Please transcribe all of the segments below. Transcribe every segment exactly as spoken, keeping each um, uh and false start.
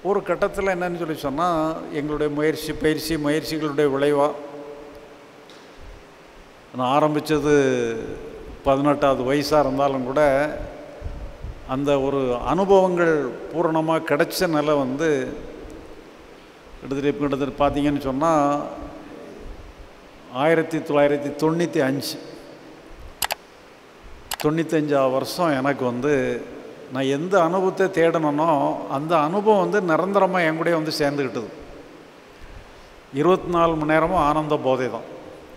ஒரு கட்டத்தில் என்னன்னு சொல்லி சொன்னால், எங்களுடைய முயற்சி பயிற்சி முயற்சிகளுடைய விளைவாக நான் ஆரம்பித்தது பதினெட்டாவது வயசாக இருந்தாலும் கூட அந்த ஒரு அனுபவங்கள் பூரணமாக கிடைச்ச நிலை வந்து கிட்டத்தட்ட இப்போ கிட்டத்தட்ட பார்த்தீங்கன்னு சொன்னால் ஆயிரத்தி தொள்ளாயிரத்தி தொண்ணூற்றி அஞ்சு தொண்ணூத்தஞ்சாவது வருஷம் எனக்கு வந்து நான் எந்த அனுபவத்தை தேடணுனோ அந்த அனுபவம் வந்து நிரந்தரமாக என் கூட வந்து சேர்ந்துக்கிட்டது. இருபத்தி நாலு மணி நேரமும் ஆனந்த போதை தான்.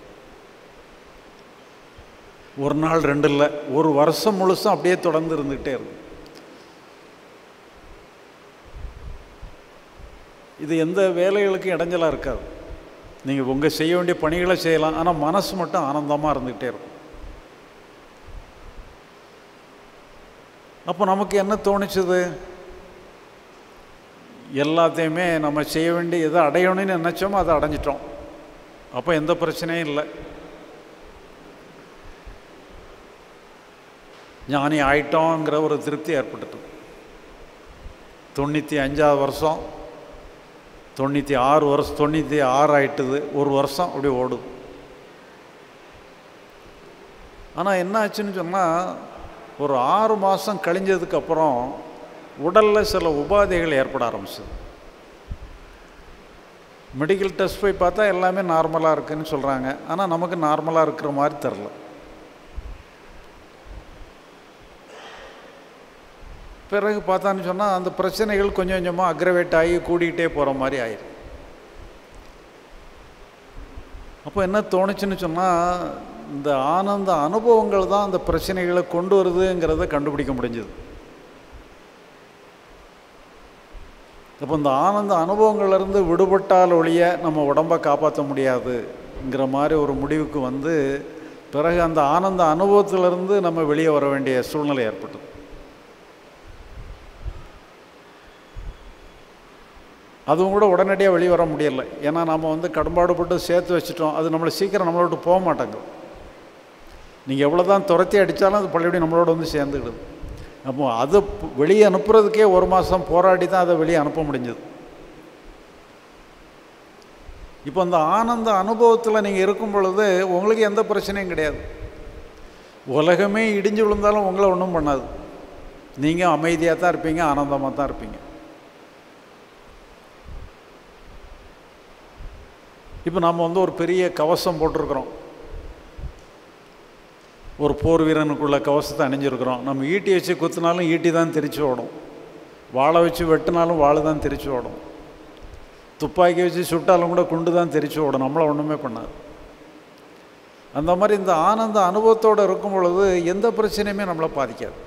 ஒரு நாள் ரெண்டு இல்லை, ஒரு வருஷம் முழுசும் அப்படியே தொடர்ந்து இருந்துக்கிட்டே இருக்கும். இது எந்த வேலைகளுக்கும் இடைஞ்சலாக இருக்காது. நீங்கள் உங்கள் செய்ய வேண்டிய பணிகளை செய்யலாம், ஆனால் மனசு மட்டும் ஆனந்தமாக இருந்துக்கிட்டே இருக்கும். அப்போ நமக்கு என்ன தோணிச்சுது, எல்லாத்தையுமே நம்ம செய்ய வேண்டிய எதை அடையணும்னு நினச்சோமோ அதை அடைஞ்சிட்டோம். அப்போ எந்த பிரச்சனையும் இல்லை, ஞானி ஆயிட்டோங்கிற ஒரு திருப்தி ஏற்பட்டுட்டு. தொண்ணூற்றி அஞ்சாவது வருஷம் தொண்ணூற்றி ஆறு வருஷம் தொண்ணூற்றி ஆறு ஆயிட்டுது, ஒரு வருஷம் அப்படி ஓடுது. ஆனால் என்ன ஆச்சுன்னு சொன்னால், ஒரு ஆறு மாதம் கழிஞ்சதுக்கப்புறம் உடலில் சில உபாதைகள் ஏற்பட ஆரம்பிச்சது. மெடிக்கல் டெஸ்ட் போய் பார்த்தா எல்லாமே நார்மலாக இருக்குதுன்னு சொல்கிறாங்க, ஆனால் நமக்கு நார்மலாக இருக்கிற மாதிரி தெரில. பிறகு பார்த்தான்னு சொன்னால் அந்த பிரச்சனைகள் கொஞ்சம் கொஞ்சமாக அக்ரவேட் ஆகி கூடிக்கிட்டே போகிற மாதிரி ஆயிடும். அப்போ என்ன தோணுச்சுன்னு சொன்னால், இந்த ஆனந்த அனுபவங்கள் தான் அந்த பிரச்சனைகளை கொண்டு வருதுங்கிறத கண்டுபிடிக்க முடிஞ்சது. அப்போ இந்த ஆனந்த அனுபவங்கள்லேருந்து விடுபட்டால் ஒழிய நம்ம உடம்பை காப்பாற்ற முடியாதுங்கிற மாதிரி ஒரு முடிவுக்கு வந்து பிறகு அந்த ஆனந்த அனுபவத்திலேருந்து நம்ம வெளியே வர வேண்டிய சூழ்நிலை ஏற்பட்டது. அதுவும் கூட உடனடியாக வெளியே வர முடியலை. ஏன்னா நம்ம வந்து கடும்பாடுபட்டு சேர்த்து வச்சுட்டோம், அது நம்மளை சீக்கிரம் நம்மளை விட்டு போக மாட்டாங்க. நீங்கள் எவ்வளோ தான் துரத்தி அடித்தாலும் அது பழையபடி நம்மளோட வந்து சேர்ந்துக்கிடுது. அப்போ அதை வெளியே அனுப்புறதுக்கே ஒரு மாதம் போராடி தான் அதை வெளியே அனுப்ப முடிஞ்சது. இப்போ அந்த ஆனந்த அனுபவத்தில் நீங்கள் இருக்கும் பொழுது உங்களுக்கு எந்த பிரச்சனையும் கிடையாது. உலகமே இடிஞ்சு விழுந்தாலும் உங்களை ஒன்றும் பண்ணாது. நீங்கள் அமைதியாக தான் இருப்பீங்க, ஆனந்தமாக தான் இருப்பீங்க. இப்போ நம்ம வந்து ஒரு பெரிய கவசம் போட்டிருக்கிறோம், ஒரு போர் வீரனுக்குள்ள கவசத்தை அணிஞ்சிருக்கிறோம். நம்ம ஈட்டி வச்சு குத்தினாலும் ஈட்டி தான் திரிச்சு ஓடும், வாழை வச்சு வெட்டினாலும் வாழை தான் திரிச்சு ஓடும், துப்பாக்கி வச்சு சுட்டாலும் கூட குண்டு தான் திரிச்சு ஓடும், நம்மளை ஒன்றுமே பண்ணாது. அந்த மாதிரி இந்த ஆனந்த அனுபவத்தோடு இருக்கும் பொழுது எந்த பிரச்சனையுமே நம்மளை பாதிக்காது.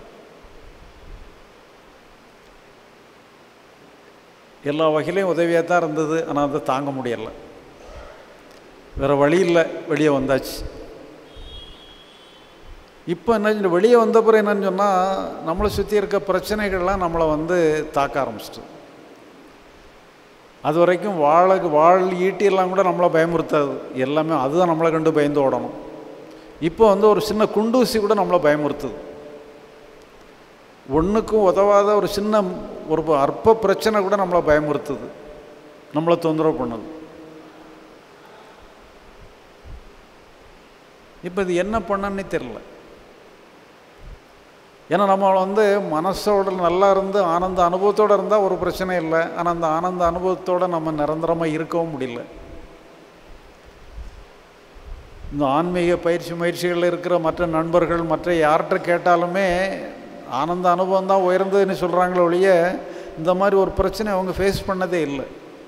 எல்லா வகையிலையும் உதவியாக தான் இருந்தது, ஆனால் அதை தாங்க முடியலை. வேறு வழி இல்லை, வெளியே வந்தாச்சு. இப்போ என்ன வெளியே வந்த பிறகு என்னன்னு சொன்னால், நம்மளை சுற்றி இருக்க பிரச்சனைகள்லாம் நம்மளை வந்து தாக்க ஆரம்பிச்சிட்டு. அது வரைக்கும் வாழை வாழ் ஈட்டியெல்லாம் கூட நம்மளை பயமுறுத்தாது, எல்லாமே அதுதான் நம்மளை கண்டு பயந்து ஓடணும். இப்போ வந்து ஒரு சின்ன குண்டூசி கூட நம்மளை பயமுறுத்துது. ஒன்றுக்கும் உதவாத ஒரு சின்ன ஒரு அற்ப பிரச்சனை கூட நம்மளை பயமுறுத்துது, நம்மளை தொந்தரவு பண்ணுது. இப்போ இது என்ன பண்ணன்னு தெரில. ஏன்னா நம்ம வந்து மனசோட நல்லா இருந்து ஆனந்த அனுபவத்தோடு இருந்தால் ஒரு பிரச்சனை இல்லை, ஆனால் அந்த ஆனந்த அனுபவத்தோடு நம்ம நிரந்தரமாக இருக்கவும் முடியல. இந்த ஆன்மீக பயிற்சி முயற்சிகளில் இருக்கிற மற்ற நண்பர்கள் மற்ற யார்கிட்ட கேட்டாலுமே ஆனந்த அனுபவம் தான் உயர்ந்ததுன்னு சொல்கிறாங்களே ஒழிய இந்த மாதிரி ஒரு பிரச்சனை அவங்க ஃபேஸ் பண்ணதே இல்லை.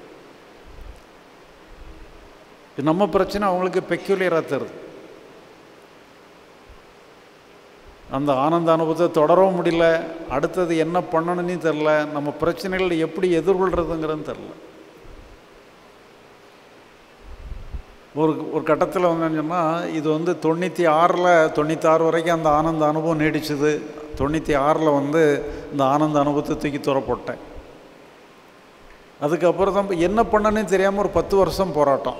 நம்ம பிரச்சனை அவங்களுக்கு பெக்யூலியராக தருது. அந்த ஆனந்த அனுபவத்தை தொடரவும் முடியல, அடுத்தது என்ன பண்ணணும்னு தெரில, நம்ம பிரச்சனைகளை எப்படி எதிர்கொள்கிறதுங்கிறது தெரில. ஒரு ஒரு கட்டத்தில் வந்து சொன்னால், இது வந்து தொண்ணூற்றி ஆறில் தொண்ணூத்தாறு வரைக்கும் அந்த ஆனந்த அனுபவம் நீடிச்சுது. தொண்ணூற்றி ஆறில் வந்து இந்த ஆனந்த அனுபவத்தை தூக்கி துறப்போட்டேன். அதுக்கப்புறம் தான் என்ன பண்ணணும்னு தெரியாமல் ஒரு பத்து வருஷம் போராட்டம்.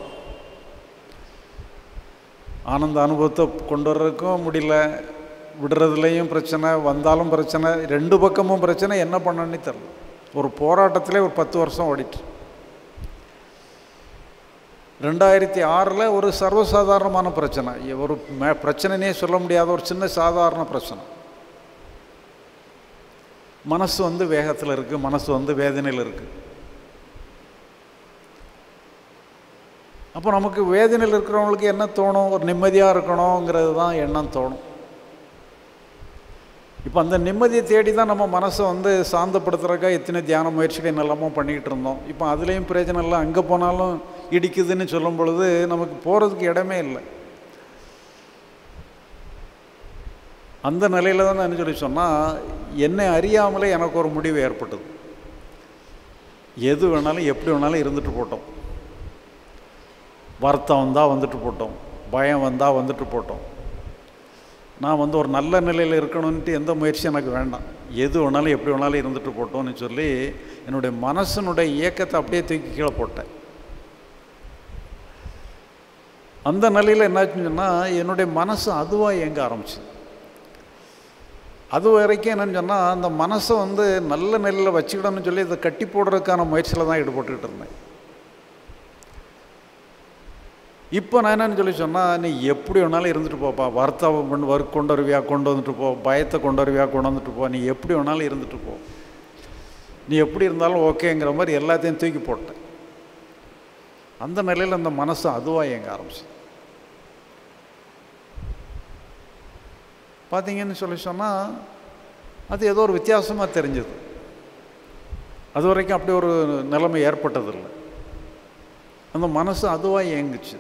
ஆனந்த அனுபவத்தை கொண்டு வர்றதுக்கும் முடியல, விடுறதுலேயும் பிரச்சனை, வந்தாலும் பிரச்சனை, ரெண்டு பக்கமும் பிரச்சனை, என்ன பண்ணணும்னு தெரில. ஒரு போராட்டத்திலே ஒரு பத்து வருஷம் ஓடிட்டு. ரெண்டாயிரத்தி ஆறில் ஒரு சர்வசாதாரணமான பிரச்சனை, ஒரு மே பிரச்சனைனே சொல்ல முடியாத ஒரு சின்ன சாதாரண பிரச்சனை. மனசு வந்து வேகத்தில் இருக்குது, மனசு வந்து வேதனையில் இருக்குது. அப்போ நமக்கு வேதனையில் இருக்கிறவங்களுக்கு என்ன தோணும்? ஒரு நிம்மதியாக இருக்கணுங்கிறது தான் எண்ணம் தோணும். இப்போ அந்த நிம்மதியை தேடி தான் நம்ம மனசை வந்து சாந்தப்படுத்துறதுக்காக எத்தனை தியான முயற்சிகள் என்னெல்லாமோ பண்ணிக்கிட்டு இருந்தோம். இப்போ அதுலேயும் பிரயோஜனம் இல்லை. அங்கே போனாலும் இடிக்குதுன்னு சொல்லும் பொழுது நமக்கு போகிறதுக்கு இடமே இல்லை. அந்த நிலையில் தான் நான் சொல்லி சொன்னால், என்னை அறியாமலே எனக்கு ஒரு முடிவு ஏற்பட்டது. எது வேணாலும் எப்படி வேணாலும் இருந்துட்டு போட்டோம். வருத்தம் வந்தால் வந்துட்டு போட்டோம், பயம் வந்தால் வந்துட்டு போட்டோம். நான் வந்து ஒரு நல்ல நிலையில் இருக்கணும்ன்ட்டு எந்த முயற்சியும் எனக்கு வேண்டாம். எது வேணாலும் எப்படி வேணாலும் இருந்துட்டு போட்டோம்னு சொல்லி என்னுடைய மனசனுடைய இயக்கத்தை அப்படியே தூக்கி கீழே போட்டேன். அந்த நிலையில் என்னாச்சுன்னு சொன்னால், என்னுடைய மனசு அதுவாக இயங்க ஆரம்பிச்சு. அது வரைக்கும் என்னென்னு சொன்னால், அந்த மனசை வந்து நல்ல நிலையில் வச்சுக்கிடணும்னு சொல்லி இதை கட்டி போடுறதுக்கான முயற்சியில் தான் ஈடுபட்டுக்கிட்டு இருந்தேன். இப்போ நான் என்னென்னு சொல்லி சொன்னால், நீ எப்படி வேணாலும் இருந்துட்டு போப்பா, வருத்தம் பண்ணு வரு கொண்டு வருவியா கொண்டு வந்துட்டு போ, பயத்தை கொண்டு வருவியா கொண்டு வந்துட்டு போ, நீ எப்படி வேணாலும் இருந்துட்டு போ, நீ எப்படி இருந்தாலும் ஓகேங்கிற மாதிரி எல்லாத்தையும் தூக்கி போட்டேன். அந்த நிலையில் அந்த மனசு அதுவாக இயங்க ஆரம்பிச்சு. பார்த்தீங்கன்னு சொல்லி சொன்னால், அது ஏதோ ஒரு வித்தியாசமாக தெரிஞ்சது. அது வரைக்கும் அப்படி ஒரு நிலைமை ஏற்பட்டதில்லை. அந்த மனசு அதுவாக இயங்குச்சு.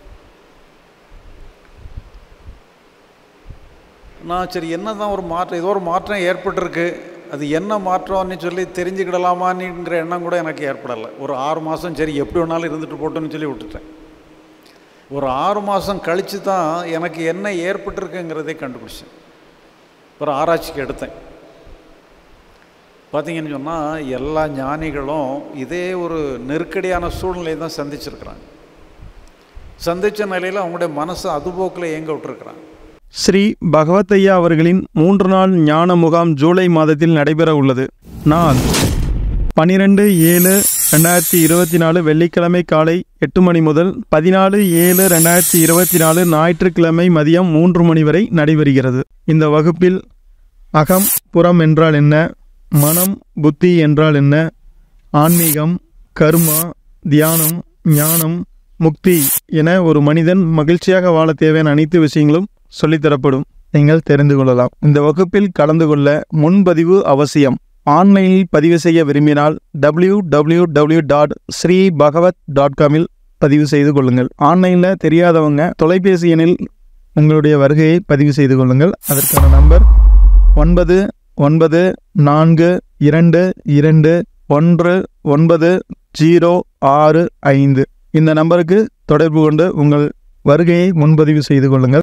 நான் சரி என்ன தான் ஒரு மாற்றம், ஏதோ ஒரு மாற்றம் ஏற்பட்டிருக்கு, அது என்ன மாற்றம்னு சொல்லி தெரிஞ்சுக்கிடலாமான்னுங்கிற எண்ணம் கூட எனக்கு ஏற்படலை. ஒரு ஆறு மாதம் சரி எப்படி வேணாலும் இருந்துட்டு போட்டோன்னு சொல்லி விட்டுட்டேன். ஒரு ஆறு மாதம் கழித்து தான் எனக்கு என்ன ஏற்பட்டிருக்குங்கிறதே கண்டுபிடிச்சேன். ஒரு ஆராய்ச்சிக்கு எடுத்தேன். பார்த்தீங்கன்னு சொன்னால், எல்லா ஞானிகளும் இதே ஒரு நெருக்கடியான சூழ்நிலையை தான் சந்திச்சிருக்கிறாங்க. சந்தித்த நிலையில் அவங்களுடைய மனசை அதுபோக்கில் இயங்க விட்டுருக்குறாங்க. ஸ்ரீ பகவத் ஐயா அவர்களின் மூன்று நாள் ஞான முகாம் ஜூலை மாதத்தில் நடைபெற உள்ளது. நாள் பன்னிரெண்டு ஏழு ரெண்டாயிரத்தி இருபத்தி நாலு வெள்ளிக்கிழமை காலை எட்டு மணி முதல் பதினாலு ஏழு ரெண்டாயிரத்தி இருபத்தி நாலு ஞாயிற்றுக்கிழமை மதியம் மூன்று மணி வரை நடைபெறுகிறது. இந்த வகுப்பில் அகம் புறம் என்றால் என்ன, மனம் புத்தி என்றால் என்ன, ஆன்மீகம், கர்மா, தியானம், ஞானம், முக்தி என ஒரு மனிதன் மகிழ்ச்சியாக வாழ தேவையான அனைத்து விஷயங்களும் சொல்லித்தரப்படும். நீங்கள் தெரிந்து கொள்ளலாம். இந்த வகுப்பில் கலந்து கொள்ள முன்பதிவு அவசியம். ஆன்லைனில் பதிவு செய்ய விரும்பினால் W W W dot Sri Bhagavad dot காமில் பதிவு செய்து கொள்ளுங்கள். ஆன்லைனில் தெரியாதவங்க தொலைபேசி எண்ணில் உங்களுடைய வருகையை பதிவு செய்து கொள்ளுங்கள். அதற்கான நம்பர் ஒன்பது ஒன்பது நான்கு இரண்டு இரண்டு ஒன்று ஒன்பது ஜீரோ ஆறு ஐந்து. இந்த நம்பருக்கு தொடர்பு கொண்டு உங்கள் வருகையை முன்பதிவு செய்து கொள்ளுங்கள்.